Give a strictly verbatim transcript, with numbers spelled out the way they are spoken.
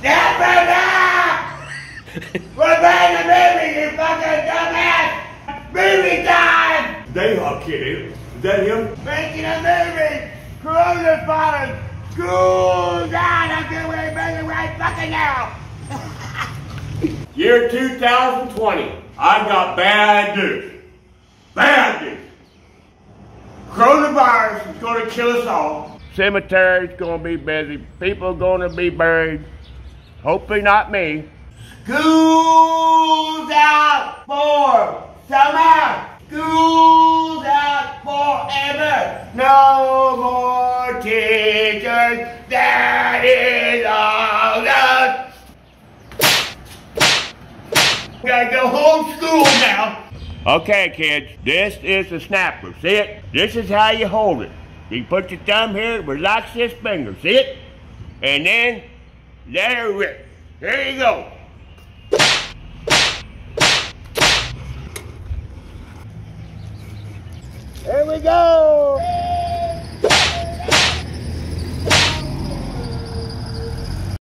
Never now! We're playing the movie, you fucking dumbass! Movie time! They are kidding. Is that him? Making a movie! Coronavirus! School down! I'm doing it right fucking now! Year two thousand twenty. I got bad news. Bad news. Coronavirus is going to kill us all. Cemetery's going to be busy. People going to be buried. Hopefully not me. School's out for summer. School's out forever. No more teachers. That is all done. Gotta go homeschool now. Okay, kids, this is the snapper. See it? This is how you hold it. You put your thumb here, relax this finger. See it? And then let it rip. Here you go. There we go.